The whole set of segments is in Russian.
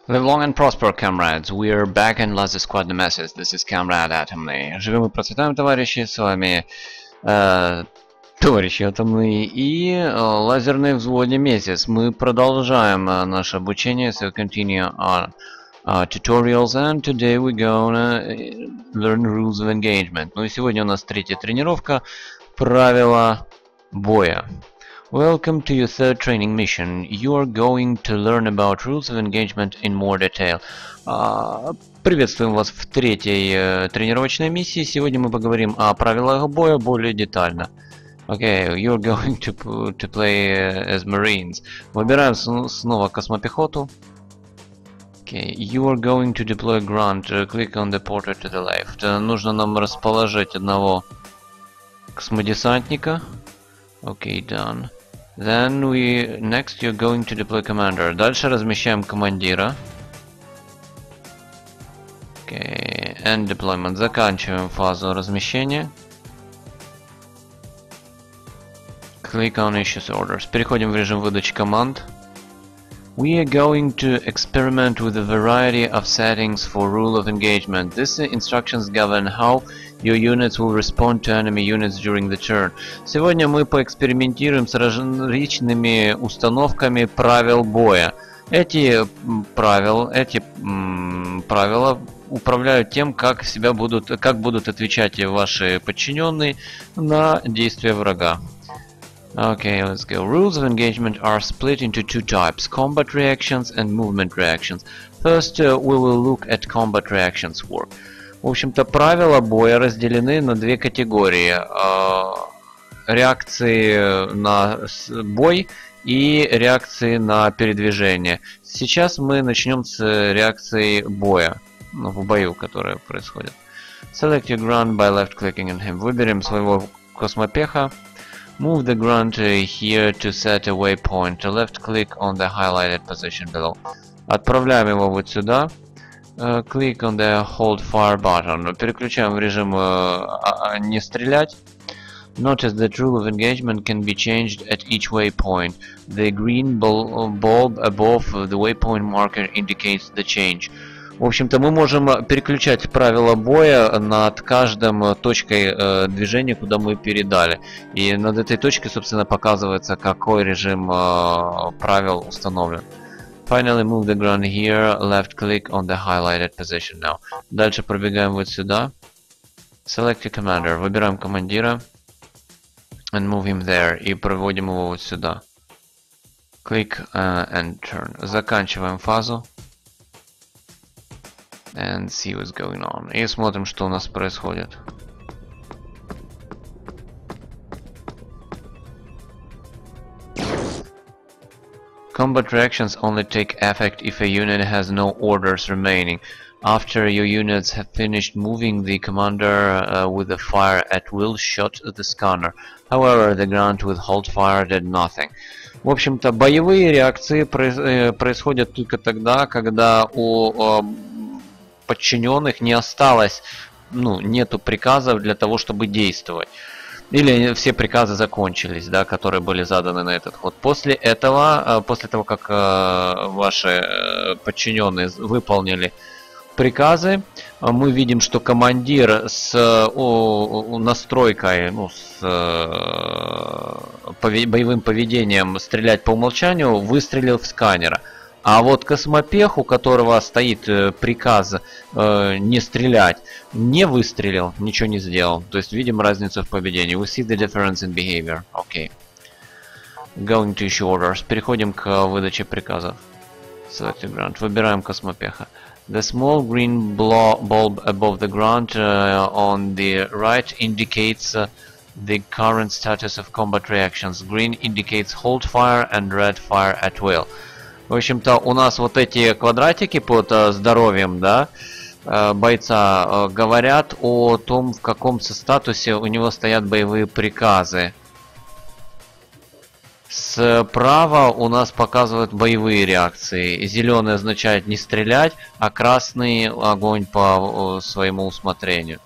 Live long and prosper, comrades. We're back in Laser Squad Nemesis. This is Comrade Атомный. Живем и процветаем, товарищи. С вами товарищи Атомный и Лазерный взвод Nemesis. Мы продолжаем наше обучение. So continue our tutorials, and today we're gonna learn rules of engagement. Ну и сегодня у нас третья тренировка. Правила боя. Welcome to your third training mission. You are going to learn about rules of engagement in more detail. Приветствуем вас в третьей тренировочной миссии. Сегодня мы поговорим о правилах боя более детально. Okay, you're going to play as Marines. Выбираем снова космопехоту. Okay, you are going to deploy grunt. Click on the portrait to the left. Нужно нам расположить одного космодесантника. Okay, done. Then next you're going to deploy commander. Дальше размещаем командира. Okay, end deployment. Заканчиваем фазу размещения. Click on issues orders. Переходим в режим выдачи команд. We are going to experiment with a variety of settings for rule of engagement. These instructions govern how your units will respond to enemy units during the turn. Сегодня мы поэкспериментируем с различными установками правил боя. Эти правила управляют тем, как будут отвечать ваши подчиненные на действия врага. Okay, let's go. Rules of engagement are split into two types: combat reactions and movement reactions. First, we will look at combat reactions work. В общем-то, правила боя разделены на две категории: реакции на бой и реакции на передвижение. Сейчас мы начнем с реакции боя, в бою, которая происходит. Select your grunt by left-clicking on him. Выберем своего космопеха. Move the grunt here to set a waypoint. Left-click on the highlighted position below. Отправляем его вот сюда. Click on the hold fire button. Переключаем в режим не стрелять. Notice that rule of engagement can be changed at each waypoint. The green bulb above the waypoint marker indicates the change. В общем-то, мы можем переключать правила боя над каждым точкой движения, куда мы передали. И над этой точкой, собственно, показывается, какой режим правил установлен. Finally, move the grunt here. Left click on the highlighted position now. Дальше пробегаем вот сюда. Select a commander. Выбираем командира. And move him there. И проводим его вот сюда. Click and turn. Заканчиваем фазу. And see what's going on. И смотрим, что у нас происходит. Combat reactions only take effect if a unit has no orders remaining. After your units have finished moving, the commander with a fire at will shot the scanner. However, the grunt with hold fire did nothing. В общем-то, боевые реакции происходят только тогда, когда у подчиненных не осталось, нету приказов для того, чтобы действовать. Или все приказы закончились, да, которые были заданы на этот ход. После этого, после того, как ваши подчиненные выполнили приказы, мы видим, что командир с настройкой, с боевым поведением стрелять по умолчанию выстрелил в сканера. А вот космопех, у которого стоит приказ не стрелять, не выстрелил, ничего не сделал. То есть видим разницу в поведении. We see the difference in behavior. Okay. Going to issue orders. Переходим к выдаче приказов. Select a grunt. Выбираем космопеха. The small green bulb above the grunt on the right indicates the current status of combat reactions. Green indicates hold fire and red fire at will. В общем-то, у нас вот эти квадратики под здоровьем, да, бойца говорят о том, в каком статусе у него стоят боевые приказы. Справа у нас показывают боевые реакции. Зеленый означает не стрелять, а красный огонь по своему усмотрению.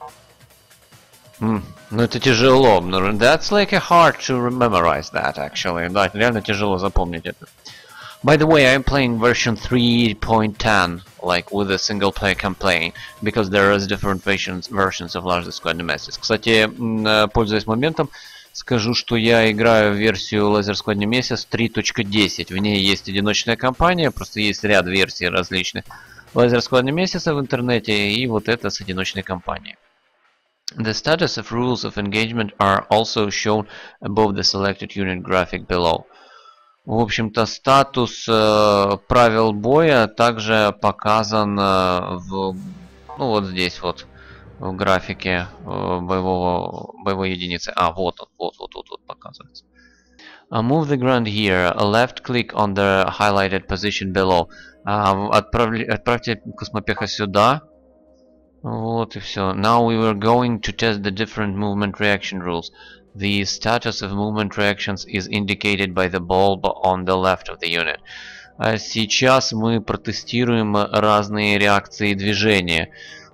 Это тяжело. That's like hard to memorize that, actually. Да, реально тяжело запомнить это. By the way, I'm playing version 3.10, like with a single player campaign, because there is different versions of Lars the Squad Nemesis. Кстати, пользуясь моментом, скажу, что я играю в версию Laser Squad Nemesis 3.10. В ней есть одиночная кампания, просто есть ряд версий различных Laser Squad Nemesis в интернете, и вот это с одиночной кампанией. The status of rules of engagement are also shown above the selected unit graphic below. В общем-то, статус правил боя также показан в, ну вот здесь вот в графике боевой единицы. А, вот показывается. Move the ground here. Left click on the highlighted position below. Отправьте космопеха сюда. Вот и все. Now we were going to test the different movement reaction rules. The status of movement reactions is indicated by the bulb on the left of the unit. Сейчас мы протестируем разные реакции движения.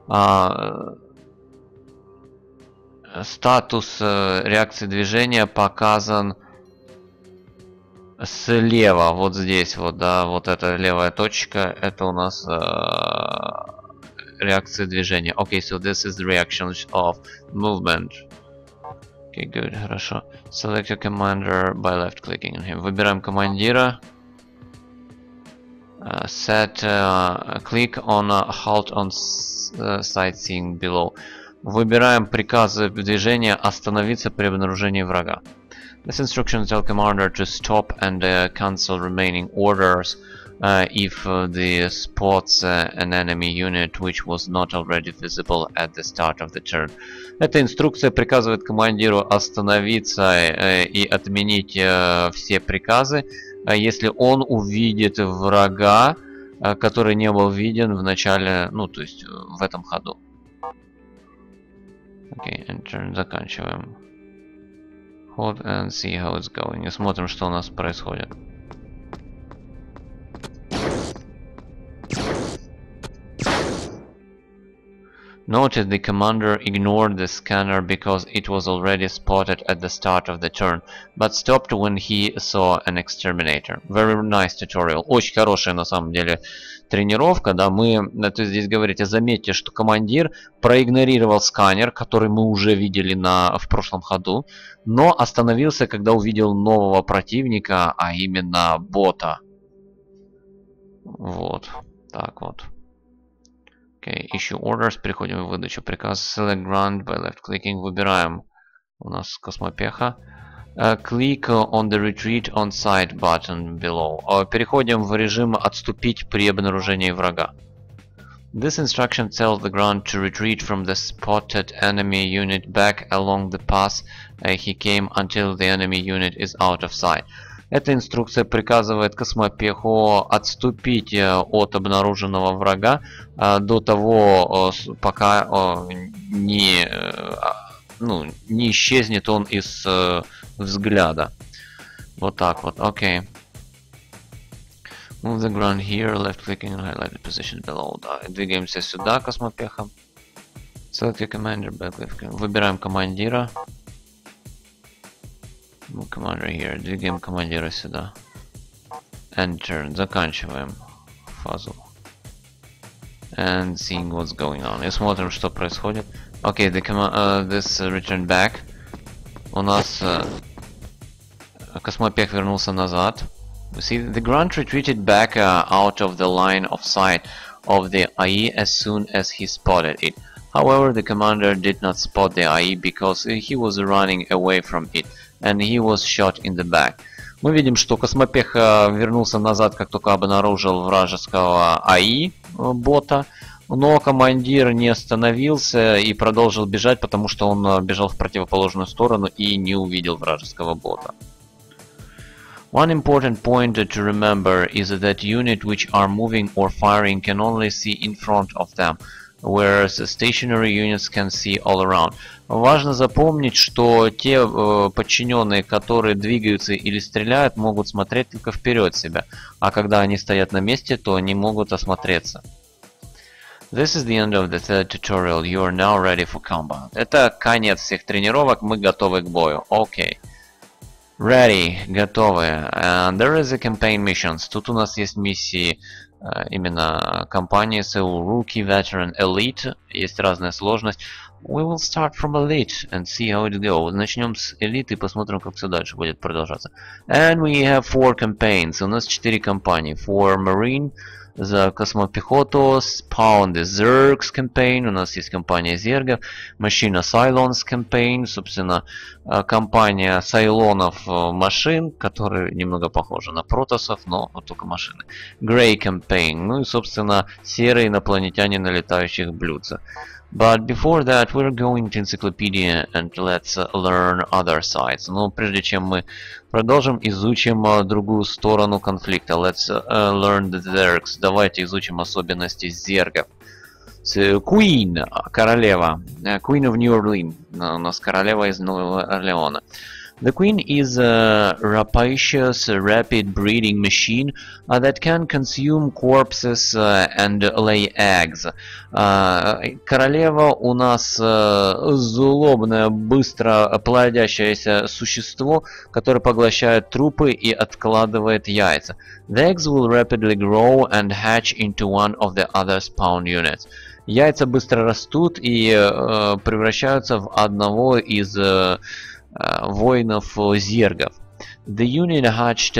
Статус реакции движения показан слева, вот здесь вот, да, вот эта левая точка, это у нас реакция движения. Okay, so this is the reactions of movement. Okay, good, хорошо. Select your commander by left clicking on him. Выбираем командира. Click on halt on sightseeing below. Выбираем приказы движения остановиться при обнаружении врага. This instruction tells commander to stop and cancel remaining orders if the spots an enemy unit which was not already visible at the start of the turn. Эта инструкция приказывает командиру остановиться и отменить все приказы, если он увидит врага, который не был виден в начале, ну то есть в этом ходу. Окей, enter, заканчиваем. Hold and see how it's going. И смотрим, что у нас происходит. Noted the commander ignored the scanner because it was already spotted at the start of the turn, but stopped when he saw an exterminator. Very nice tutorial. Очень хорошая на самом деле тренировка, да, то есть здесь говорите, заметьте, что командир проигнорировал сканер, который мы уже видели в прошлом ходу, но остановился, когда увидел нового противника, а именно бота. Вот, так вот. Okay, issue orders, переходим в выдачу приказа. Select ground by left clicking, выбираем у нас космопеха. Click on the retreat on sight button below. Переходим в режим отступить при обнаружении врага. This instruction tells the ground to retreat from the spotted enemy unit back along the path he came until the enemy unit is out of sight. Эта инструкция приказывает космопеху отступить от обнаруженного врага до того, пока не исчезнет он из взгляда. Вот так вот, окей. Move the ground here, left clicking on highlighted position below. Да, двигаемся сюда космопехом. Select your commander, back clicking. Выбираем командира. Commander here. Двигаем командира сюда. Enter. Заканчиваем фазу. And seeing what's going on. И смотрим, что происходит. Okay, this return back. У нас космопех вернулся назад. You see, the ground retreated back out of the line of sight of the AI as soon as he spotted it. However, the commander did not spot the AI because he was running away from it. And he was shot in the back. Мы видим, что космопех вернулся назад, как только обнаружил вражеского АИ бота, но командир не остановился и продолжил бежать, потому что он бежал в противоположную сторону и не увидел вражеского бота. One important point to remember is that units which are moving or firing can only see in front of them, whereas stationary units can see all around. Важно запомнить, что те подчиненные, которые двигаются или стреляют, могут смотреть только вперед себя, а когда они стоят на месте, то они могут осмотреться. This is the end of the third tutorial. You are now ready for combat. Это конец всех тренировок, мы готовы к бою. Окей. Ready, готовы. There is a campaign missions. Тут у нас есть миссии именно компании СУ, Rookie, Veteran, Elite. Есть разная сложность. We will start from Elite and see how it goes. Начнем с Elite и посмотрим, как все дальше будет продолжаться. And we have 4 campaigns. У нас 4 кампании. For Marine, за космопехоту, Spawn the Zergs campaign, у нас есть компания Зергов, Machina Cylons campaign, собственно, компания Сайлонов машин, которые немного похожи на протоссов, но вот только машины. Grey campaign, ну и, собственно, серые инопланетяне на летающих блюдцах. But before that, we're going to encyclopedia and let's learn other sides. Но прежде чем мы продолжим, изучим другую сторону конфликта. Let's learn the Zergs. Давайте изучим особенности зергов. Queen, королева. Queen of New Orleans. У нас королева из Нового Орлеана. The queen is a rapacious, rapid breeding machine that can consume corpses and lay eggs. Королева у нас злобное, быстро плодящееся существо, которое поглощает трупы и откладывает яйца. The eggs will rapidly grow and hatch into one of the other spawn units. Яйца быстро растут и превращаются в одного из воинов зергов. The unit hatched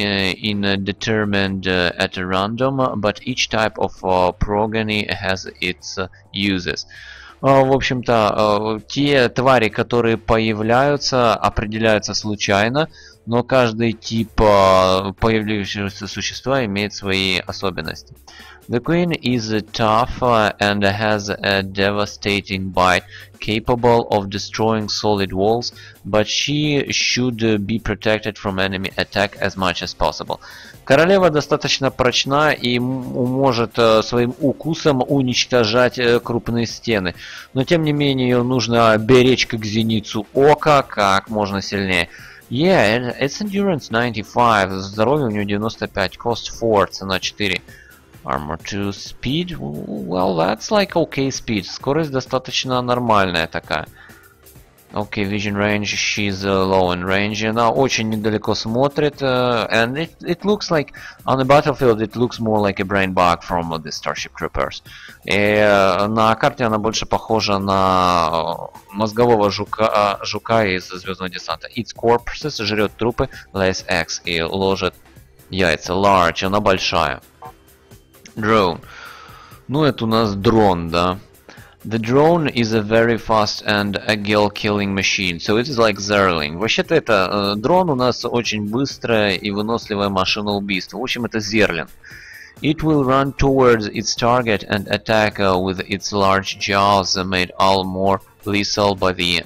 determined at random, but each type of progeny has its uses. В общем-то, те твари, которые появляются, определяются случайно, но каждый тип появившегося существа имеет свои особенности. The queen is tough and has a devastating bite, capable of destroying solid walls, but she should be protected from enemy attack as much as possible. Королева достаточно прочна и может своим укусом уничтожать крупные стены, но тем не менее ее нужно беречь как зеницу ока как можно сильнее. Yeah, it's endurance 95, здоровье у нее 95, cost 4, цена 4. Armor 2, speed, well, that's like okay speed. Скорость достаточно нормальная такая. Okay, vision range, she's low in range. Она очень недалеко смотрит. And it looks like, on the battlefield, it looks more like a brain bug from the Starship Troopers. И на карте она больше похожа на мозгового жука из Звездного десанта. Eats corpses, жрет трупы, lays eggs и ложит яйца. Large, она большая. Drone. Ну, это у нас дрон, да. The drone is a very fast and agile killing machine, so it is like Zerling. Вообще-то это дрон у нас очень быстрая и выносливая машина убийства. В общем, это Зерлинг. It will run towards its target and attack with its large jaws, made all more lethal by the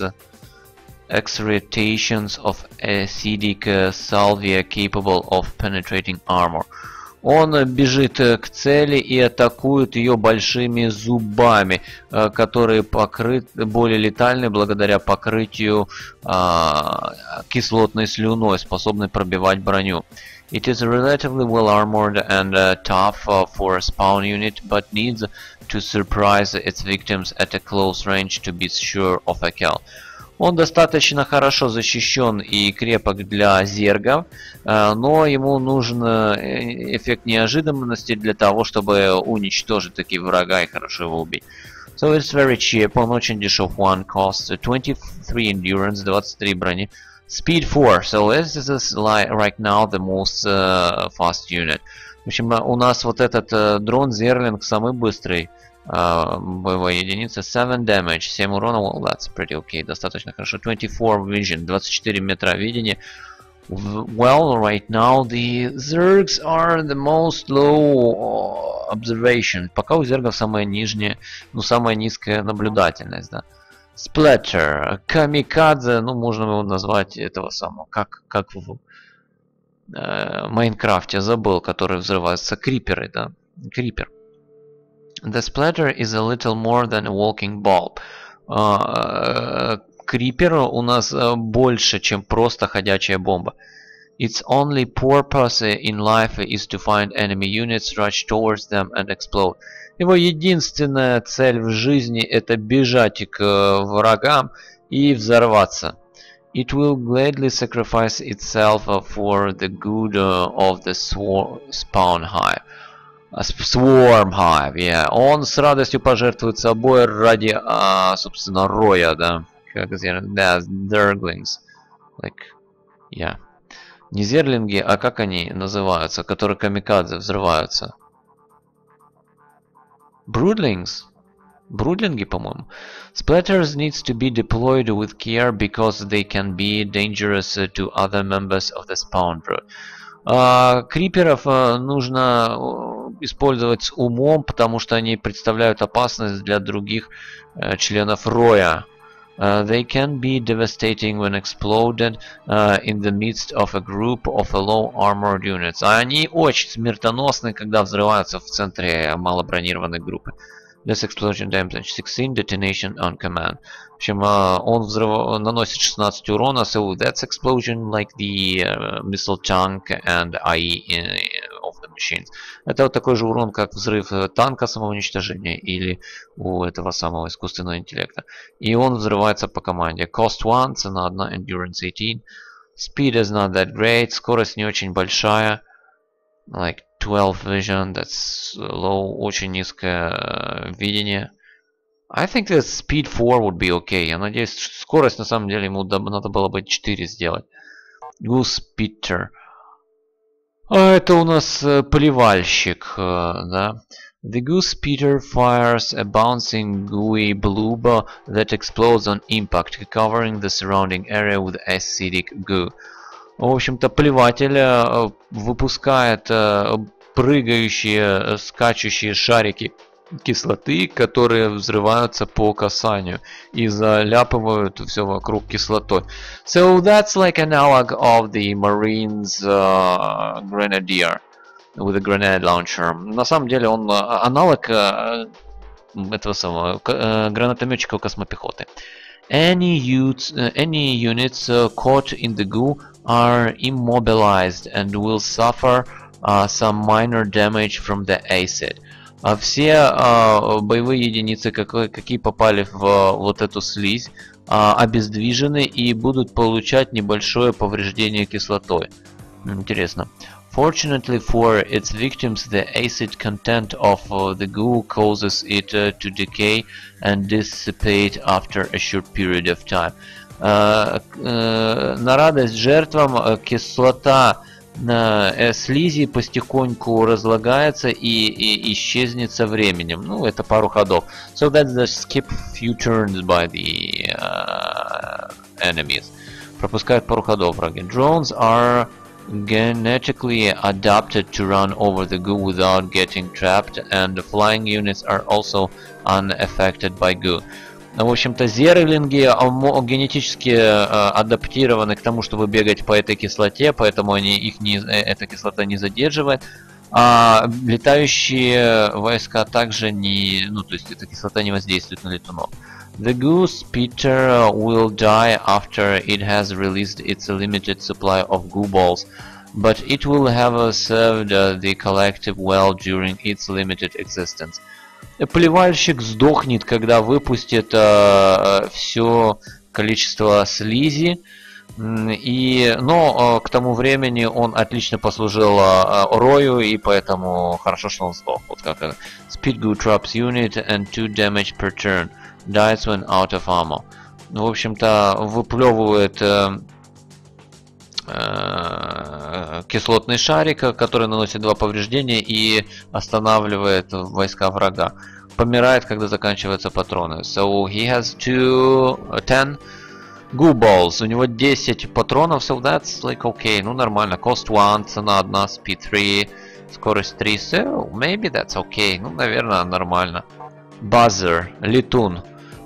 excretations of acidic salvia capable of penetrating armor. Он бежит к цели и атакует ее большими зубами, которые более летальны благодаря покрытию кислотной слюной, способной пробивать броню. It is relatively well armored and tough for a spawn unit, but needs to surprise its victims at a close range to be sure of a kill. Он достаточно хорошо защищен и крепок для зергов, но ему нужен эффект неожиданности для того, чтобы уничтожить такие врага и хорошо его убить. So it's very cheap, он очень дешев, one costs 23 endurance, 23 брони, speed 4, so this is right now the most fast unit. В общем, у нас вот этот дрон Зерлинг самый быстрый. Боевая единица, 7 damage, 7 урона, well, that's pretty okay, достаточно хорошо. 24 vision, 24 метра видения. Well, right now the Zergs are the most low observation. Пока у зергов самая нижняя, ну самая низкая наблюдательность, да. Splatter, камикадзе, ну можно его назвать этого самого, как в Майнкрафте, забыл, который взрывается, криперы, да, крипер. The splatter is a little more than a walking bulb. Крипер у нас больше, чем просто ходячая бомба. Its only purpose in life is to find enemy units, rush towards them and explode. Его единственная цель в жизни это бежать к врагам и взорваться. It will gladly sacrifice itself for the good of the spawn hive. Swarm hive, yeah. Он с радостью пожертвует собой ради, собственно, роя, да. Как да, zerglings. Like, yeah. Не зерлинги, а как они называются, которые камикадзе взрываются? Broodlings? Broodlinги, по-моему. Splatters needs to be deployed with care because they can be dangerous to other members of the spawn brood. Криперов нужно использовать с умом, потому что они представляют опасность для других членов роя. They can be devastating when exploded in the midst of a group of low armored units. Они очень смертоносны, когда взрываются в центре малобронированной группы. This explosion damage 16 detonation on command. В общем, он наносит 16 урона, so that's explosion like the missile tank and IE of the machines. Это вот такой же урон, как взрыв танка самоуничтожения или у этого самого искусственного интеллекта. И он взрывается по команде. Cost 1, цена 1, endurance 18. Speed is not that great, скорость не очень большая. Like 12 vision, that's low, очень низкое видение. I think that speed 4 would be okay. Я надеюсь, что скорость на самом деле ему надо было бы 4 сделать. Goose Spitter. Это у нас поливальщик, да. The Goose Spitter fires a bouncing gooey blob that explodes on impact, covering the surrounding area with acidic goo. В общем-то, поливатель выпускает прыгающие, скачущие шарики кислоты, которые взрываются по касанию и заляпывают все вокруг кислотой. So that's like analog of the Marines Grenadier with a grenade launcher. На самом деле он аналог этого самого гранатометчика космопехоты. Any units caught in the goo are immobilized and will suffer some minor damage from the acid. Все боевые единицы, какие попали в вот эту слизь, обездвижены и будут получать небольшое повреждение кислотой. Интересно. Fortunately for its victims, the acid content of the goo causes it to decay and dissipate after a short period of time. На радость жертвам кислота слизи потихоньку разлагается и исчезнет со временем. Ну, это пару ходов. So that's the skip few turns by the enemies. Пропускают пару ходов враги. Drones are genetically adapted to run over the goo without getting trapped, and flying units are also unaffected by goo. В общем-то, зерлинги генетически адаптированы к тому, чтобы бегать по этой кислоте, поэтому эта кислота не задерживает. А летающие войска также то есть эта кислота не воздействует на летунов. The Goose Spitter will die after it has released its limited supply of goo balls, but it will have served the collective well during its limited existence. Поливальщик сдохнет, когда выпустит все количество слизи, но к тому времени он отлично послужил рою, и поэтому хорошо, что он сдох. Вот как это. Speed Goo traps unit and 2 damage per turn. Dies when out of ammo. В общем-то, выплевывает кислотный шарик, который наносит 2 повреждения и останавливает войска врага. Помирает, когда заканчиваются патроны. So he has 10 goo balls. У него 10 патронов, so that's like okay. Ну нормально. Cost 1, цена 1, speed 3, скорость 3. So maybe that's okay. Ну, наверное, нормально. Buzzer, летун.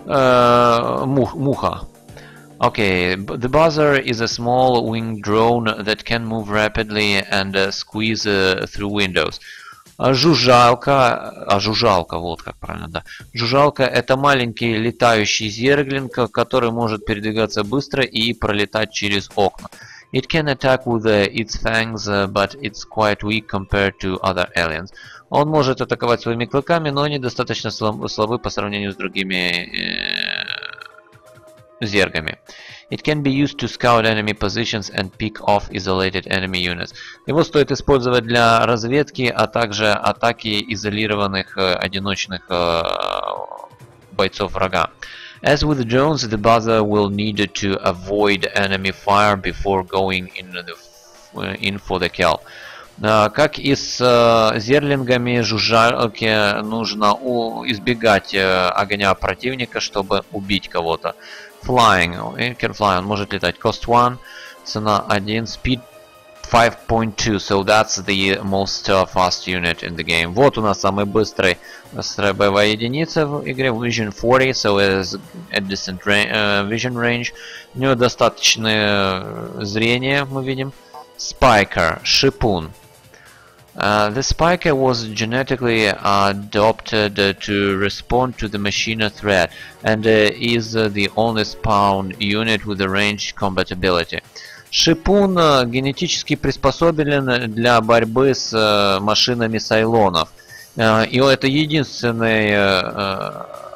Муха. Okay, the buzzer is a small winged drone that can move rapidly and squeeze through windows. Жужжалка, вот как правильно, да. Жужжалка — это маленький летающий зерглинг, который может передвигаться быстро и пролетать через окна. It can attack with its fangs, but it's quite weak compared to other aliens. Он может атаковать своими клыками, но они достаточно слабы по сравнению с другими зергами. It can be used to scout enemy positions and pick off isolated enemy units. Его стоит использовать для разведки, а также атаки изолированных одиночных бойцов врага. As with drones, the buzzer will need to avoid enemy fire before going in for the kill. Как и с зерлингами, жужжалке нужно избегать огня противника, чтобы убить кого-то. Flying, it can fly, он может летать. Cost 1, цена 1, speed 5.2, so that's the most fast unit in the game. Вот у нас самая быстрая боевая единица в игре, Vision 40, so it is a distant vision range. У него достаточное зрение, мы видим. Spiker, шипун. The spiker was genetically adopted to respond to the machine threat and is the only spawn unit with a range compatibility. Шипун генетически приспособлен для борьбы с машинами сайлонов. И это единственный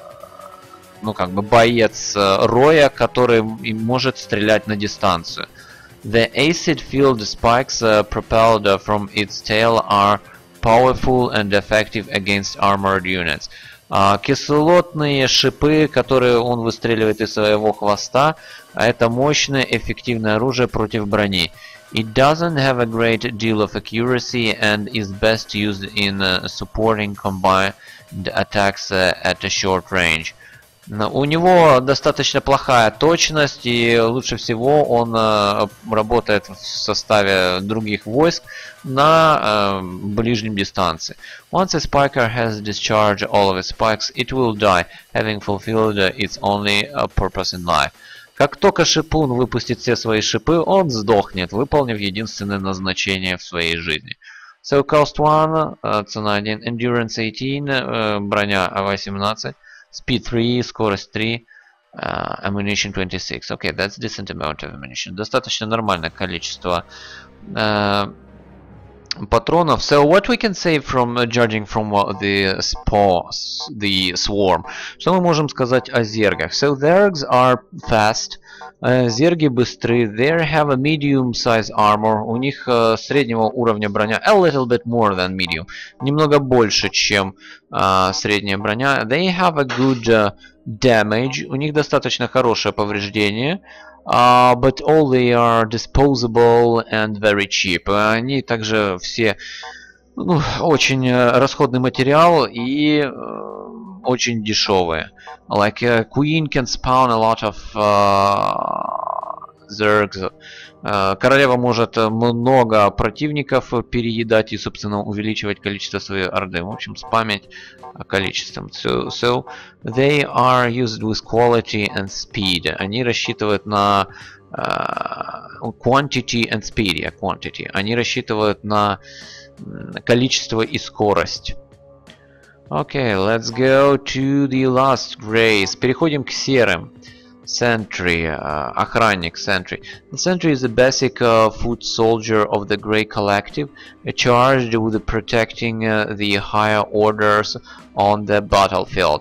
боец роя, который может стрелять на дистанцию. The acid-filled spikes propelled from its tail are powerful and effective against armored units. Кислотные шипы, которые он выстреливает из своего хвоста, это мощное эффективное оружие против брони. It doesn't have a great deal of accuracy and is best used in supporting combined attacks at a short range. У него достаточно плохая точность, и лучше всего он работает в составе других войск на ближнем дистанции. Once a spiker has discharged all of its spikes, it will die, having fulfilled its only purpose in life. Как только шипун выпустит все свои шипы, он сдохнет, выполнив единственное назначение в своей жизни. So cost 1, цена 1, endurance 18, броня 18. Speed 3, скорость 3, ammunition 26. Okay, that's decent amount of ammunition. Достаточно нормальное количество патронов. So what we can say from judging from the swarm? Что мы можем сказать о зергах? So zergs are fast. Зерги быстры. They have a medium size armor. У них среднего уровня броня. A little bit more than medium. Немного больше, чем средняя броня. They have a good damage. У них достаточно хорошее повреждение. But all they are disposable and very cheap. Они также все очень расходный материал и очень дешевые. Like Queen can spawn a lot of zergs. Королева может много противников переедать и, собственно, увеличивать количество своей орды. В общем, спамить количеством. So they are used with quality and speed. Они рассчитывают на quantity and speed. Quantity. Они рассчитывают на количество и скорость. Okay, let's go to the last grays. Переходим к серым. Sentry, охранник, sentry. The sentry is a basic foot soldier of the Grey Collective, charged with protecting the higher orders on the battlefield.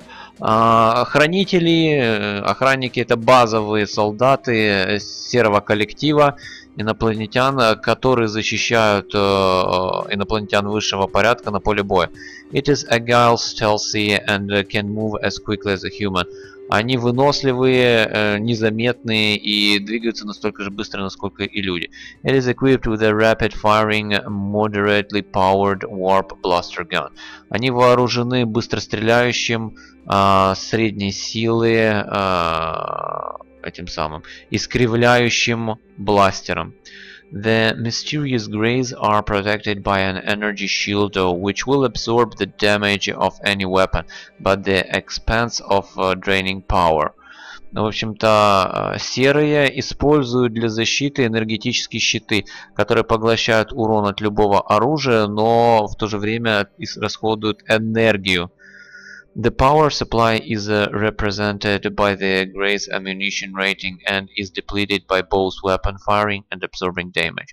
Охранники это базовые солдаты серого коллектива, инопланетян, которые защищают инопланетян высшего порядка на поле боя. It is agile, stealthy and can move as quickly as a human. Они выносливые, незаметные и двигаются настолько же быстро, насколько и люди. It is equipped with a rapid-firing, moderately powered warp blaster gun. Они вооружены быстростреляющим, средней силы, этим самым, искривляющим бластером. The mysterious greys are protected by an energy shield which will absorb the damage of any weapon, but the expense of draining power. В общем-то, серые используют для защиты энергетические щиты, которые поглощают урон от любого оружия, но в то же время расходуют энергию. The power supply is represented by the Grey's ammunition rating and is depleted by both weapon firing and absorbing damage.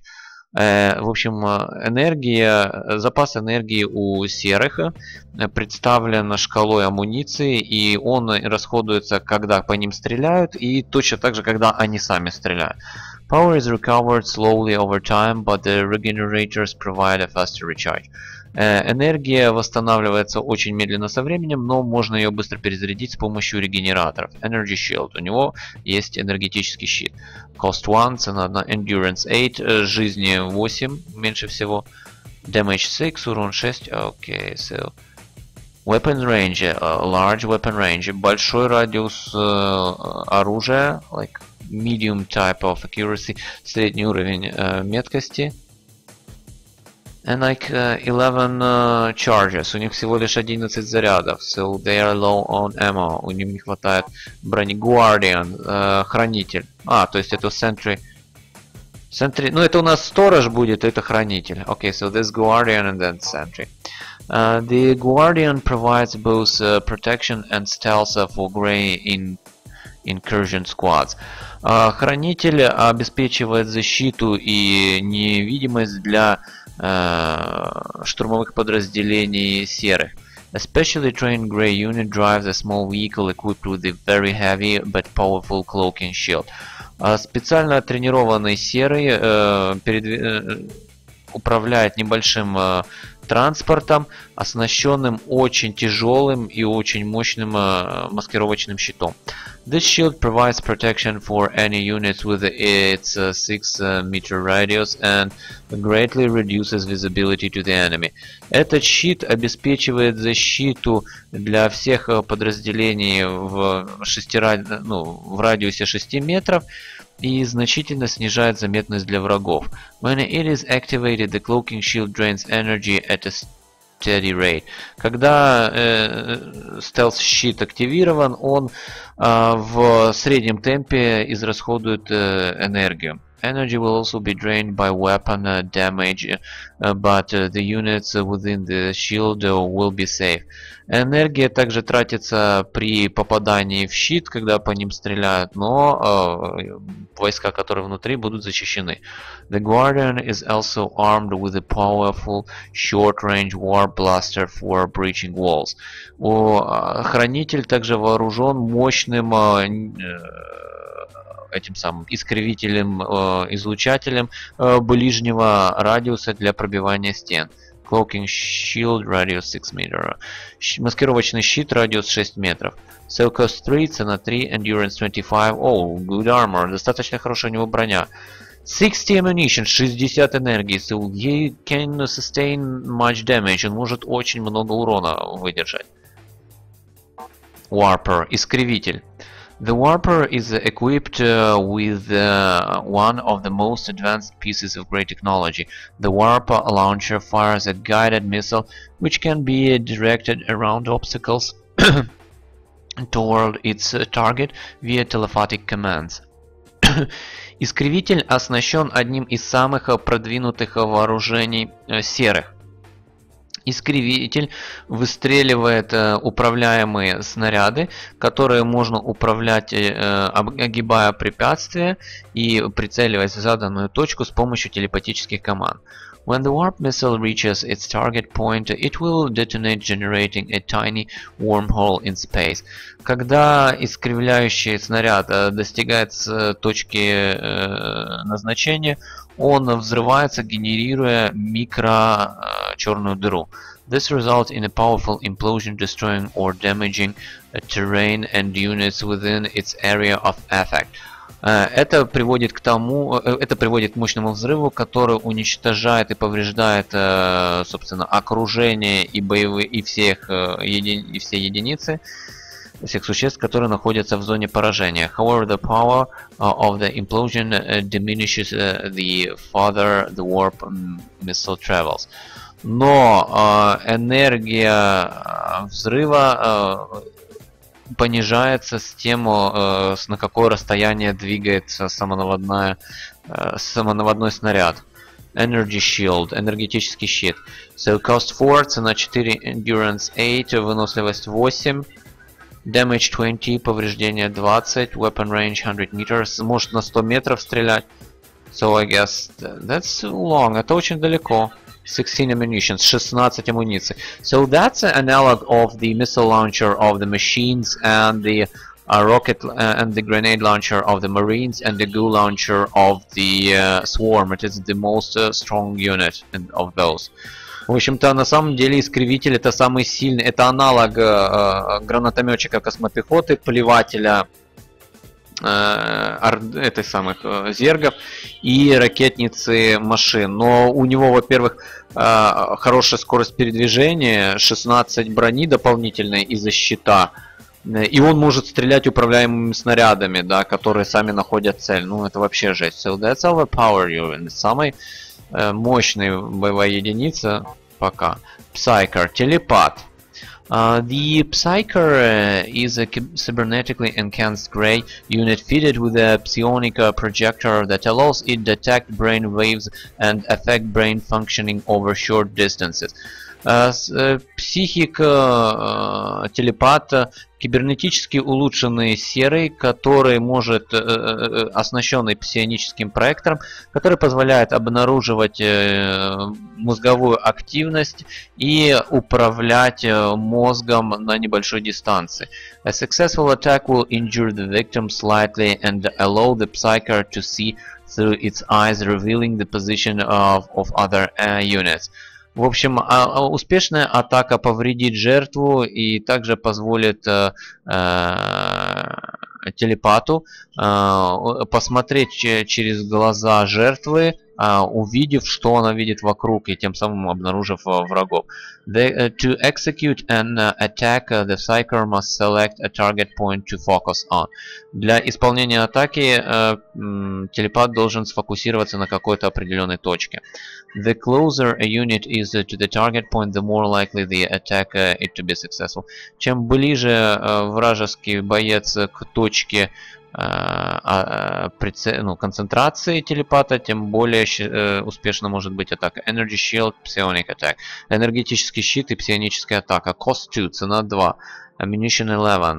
В общем, запас энергии у серых представлен шкалой амуниции, и он расходуется, когда по ним стреляют, и точно так же, когда они сами стреляют. Power is recovered slowly over time, but the regenerators provide a faster recharge. Энергия восстанавливается очень медленно со временем, но можно ее быстро перезарядить с помощью регенераторов. Energy Shield. У него есть энергетический щит. Cost 1, цена 1. Endurance 8, жизни 8, меньше всего. Damage 6, урон 6. Okay, so... Weapon range, large weapon range. Большой радиус оружия, like medium type of accuracy, средний уровень меткости. And like 11 charges. У них всего лишь 11 зарядов. So they are low on ammo. У них не хватает брони. Guardian. Хранитель. То есть это Sentry. Sentry. Ну, это у нас сторож будет, это хранитель. Okay, so this Guardian and then Sentry. The Guardian provides both protection and stealth for grey incursion squads. Хранитель обеспечивает защиту и невидимость для штурмовых подразделений серых. A specially trained grey unit drives a small vehicle equipped with a very heavy but powerful cloaking shield. Специально тренированный серый управляет небольшим транспортом, оснащенным очень тяжелым и очень мощным маскировочным щитом. This shield provides protection for any units with its 6-meter radius and greatly reduces visibility to the enemy. Этот щит обеспечивает защиту для всех подразделений в радиусе 6 метров и значительно снижает заметность для врагов. When it is activated, the cloaking shield drains energy at a steady rate. Когда стелс-щит активирован, он в среднем темпе израсходует энергию. Energy will also be drained by weapon damage, but the units within the shield will be safe. Энергия также тратится при попадании в щит, когда по ним стреляют, но войска, которые внутри, будут защищены. The Guardian is also armed with a powerful short-range war blaster for breaching walls. Хранитель также вооружен мощным этим самым искривителем, излучателем ближнего радиуса для пробивания стен. Cloaking shield radius 6 meter. Маскировочный щит радиус 6 метров. So cost 3, цена 3, endurance 25. Oh, good armor. Достаточно хорошая у него броня. 60 ammunition, 60 энергии. So he can sustain much damage. Он может очень много урона выдержать. Warper, искривитель. The Warper is equipped with one of the most advanced pieces of great technology. The Warper launcher fires a guided missile which can be directed around obstacles toward its target via telepathic commands. Искривитель оснащен одним из самых продвинутых вооружений серых. Искривитель выстреливает управляемые снаряды, которые можно управлять, огибая препятствия и прицеливаясь в заданную точку с помощью телепатических команд. When the warp missile reaches its target point, it will detonate, generating a tiny wormhole in space. Когда искривляющий снаряд достигает точки назначения, он взрывается, генерируя черную дыру. This results in a powerful implosion, destroying or damaging terrain and units within its area of effect. Это приводит к мощному взрыву, который уничтожает и повреждает, собственно, окружение и боевые и все единицы, всех существ, которые находятся в зоне поражения. However, the power of the implosion diminishes the farther the warp missile travels. Но энергия взрыва понижается с тем, на какое расстояние двигается самонаводной снаряд. Energy Shield, энергетический щит. So cost 4, цена 4, endurance 8, выносливость 8, damage 20, повреждение 20, weapon range 100 meters, может на 100 метров стрелять. So I guess that's too long. Это очень далеко. 16 ammunition, 16 амуниций. So that's an analog of the missile launcher of the machines and the rocket and the grenade launcher of the marines and the goo launcher of the swarm. It is the most strong unit of those. В общем-то, на самом деле искривитель это самый сильный, это аналог гранатометчика космопехоты, плевателя этих самых зергов и ракетницы машин. Но у него, во-первых, хорошая скорость передвижения, 16 брони дополнительной из-за щита. И он может стрелять управляемыми снарядами, да, которые сами находят цель. Ну, это вообще жесть. So that's our power unit. Самая мощная боевая единица пока. Psyker, телепат. The Psyker is a cybernetically enhanced Grey unit fitted with a psionic projector that allows it to detect brain waves and affect brain functioning over short distances. Психик телепат кибернетически улучшенный серый, который может, оснащенный псионическим проектором, который позволяет обнаруживать мозговую активность и управлять мозгом на небольшой дистанции. A successful attack will injure the victim slightly and allow the Psyker to see through its eyes, revealing the position of other units. В общем, успешная атака повредит жертву и также позволит телепату посмотреть через глаза жертвы, увидев, что она видит вокруг, и тем самым обнаружив врагов. To execute an attack, the Psyker must select a target point to focus on. Для исполнения атаки телепат должен сфокусироваться на какой-то определенной точке. The closer a unit is to the target point, the more likely the attack it to be successful. Чем ближе вражеский боец к точке концентрации телепата, тем более успешно может быть атака. Energy Shield, Psionic Attack. Энергетический щит и псионическая атака. Cost 2, цена 2. Ammunition 11.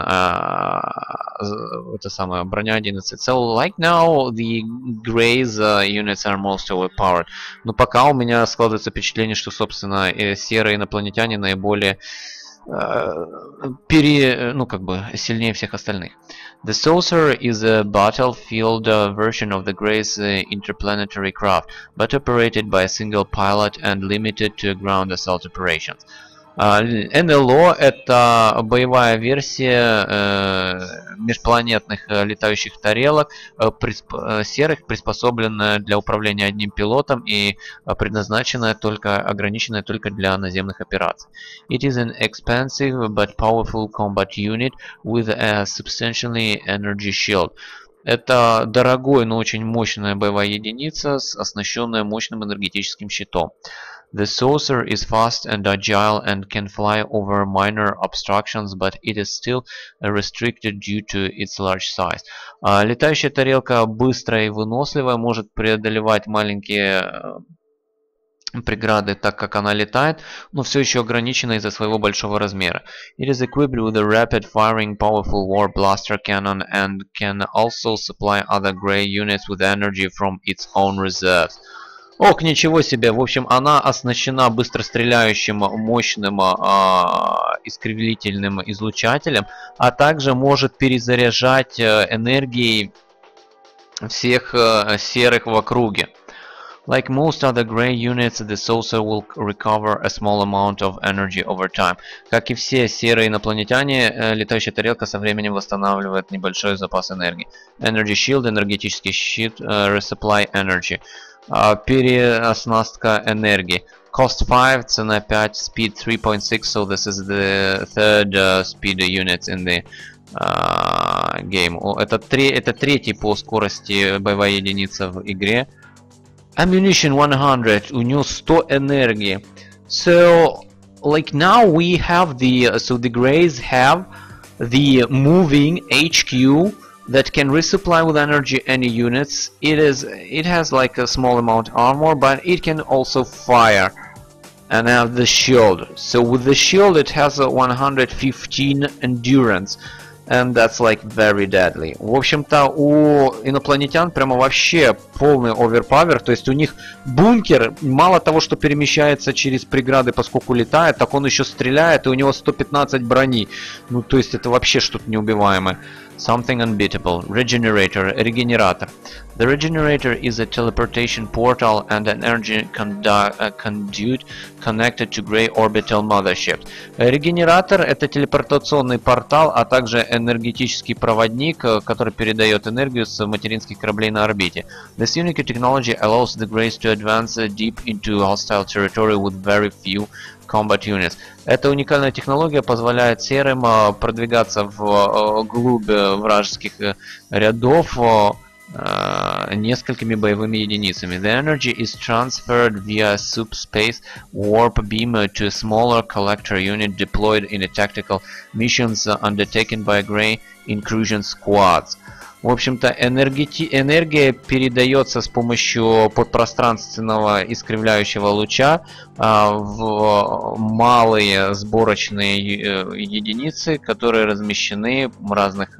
Это самое, броня 11. So, like now, the Greys units are most overpowered. Но пока у меня складывается впечатление, что, собственно, серые инопланетяне наиболее сильнее всех остальных. The Saucer is a battlefield version of the Grey's interplanetary craft, but operated by a single pilot and limited to ground assault operations. НЛО — это боевая версия межпланетных летающих тарелок, серых, приспособленная для управления одним пилотом и предназначенная ограниченная только для наземных операций. It is an expensive but powerful combat unit with a substantially energy shield. Это дорогой, но очень мощная боевая единица, оснащенная мощным энергетическим щитом. The Saucer is fast and agile and can fly over minor obstructions, but it is still restricted due to its large size. Летающая тарелка быстрая и выносливая, может преодолевать маленькие преграды, так как она летает, но все еще ограничена из-за своего большого размера. It is equipped with a rapid-firing powerful war blaster cannon and can also supply other Grey units with energy from its own reserves. Ох, ничего себе! В общем, она оснащена быстростреляющим мощным искривительным излучателем, а также может перезаряжать энергией всех серых в округе. Like most other Grey units, the Saucer will recover a small amount of energy over time. Как и все серые инопланетяне, летающая тарелка со временем восстанавливает небольшой запас энергии. Energy Shield, энергетический щит, Resupply Energy. Переоснастка энергии. Cost 5, цена 5, Speed 3.6, so this is the third speed unit in the game. Это третий по скорости боевая единица в игре. Ammunition 100, у него 100 энергии. So, like now we have the Greys have the moving HQ that can resupply with energy any units. It has like a small amount of armor, but it can also fire and have the shield. So with the shield it has a 115 endurance. and that's like very deadly. В общем-то, у инопланетян прямо вообще полный оверпавер, то есть у них бункер, мало того, что перемещается через преграды, поскольку летает, так он еще стреляет, и у него 115 брони. Ну, то есть это вообще что-то неубиваемое. Something unbeatable. Regenerator. Регенератор. The regenerator is a teleportation portal and an energy conduit connected to Grey orbital mothership. Регенератор — это телепортационный портал, а также энергетический проводник, который передает энергию с материнских кораблей на орбите. This unique technology allows the Greys to advance deep into hostile territory with very few combat units. Эта уникальная технология позволяет серым продвигаться вглубь вражеских рядов несколькими боевыми единицами. The energy is transferred via subspace warp beam to a smaller collector unit deployed in a tactical missions undertaken by Grey incursion squads. В общем-то, энергия передается с помощью подпространственного искривляющего луча в малые сборочные единицы, которые размещены в разных...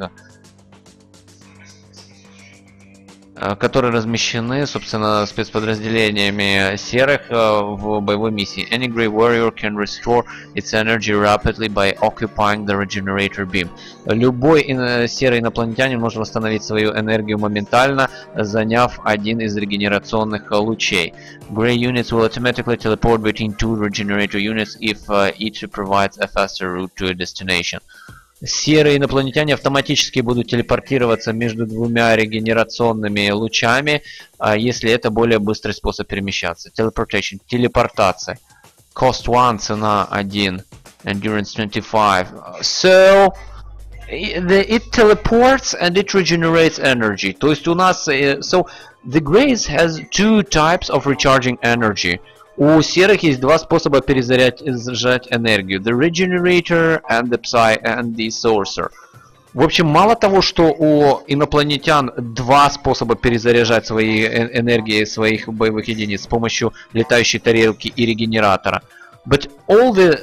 собственно, спецподразделениями серых в боевой миссии. Any Grey Warrior can restore its energy rapidly by occupying the regenerator beam. Любой серый инопланетянин может восстановить свою энергию моментально, заняв один из регенерационных лучей. Grey units will automatically teleport between two regenerator units if each provides a faster route to a destination. Серые инопланетяне автоматически будут телепортироваться между двумя регенерационными лучами, если это более быстрый способ перемещаться. Teleportation, телепортация. Cost 1, цена 1. Endurance 25. So, it teleports and it regenerates energy. То есть у нас... So, the Greys has two types of recharging energy. У серых есть два способа перезаряжать энергию. The Regenerator and the Sorcerer. В общем, мало того, что у инопланетян два способа перезаряжать свои энергии своих боевых единиц с помощью летающей тарелки и регенератора. But all the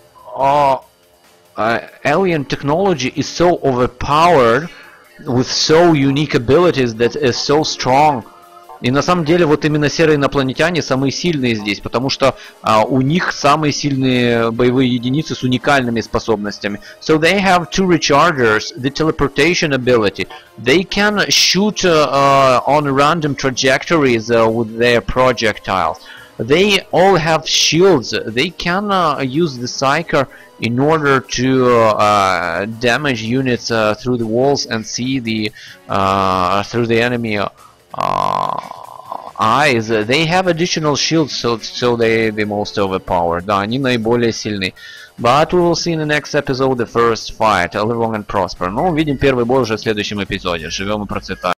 alien technology is so overpowered with so unique abilities that is so strong. И на самом деле вот именно серые инопланетяне самые сильные здесь, потому что у них самые сильные боевые единицы с уникальными способностями. So they have two rechargers, the teleportation ability. They can shoot on random trajectories with their projectiles. They all have shields. They can use the Psyker in order to damage units through the walls and see the through the enemy eyes. They have additional shields, so they the most overpowered. Да, они наиболее сильны. But we will see in the next episode the first fight. Live long and prosper. Ну, увидим первый бой уже в следующем эпизоде. Живем и процветаем.